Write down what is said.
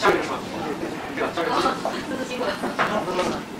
加人是吧？对吧？加人。这是新闻。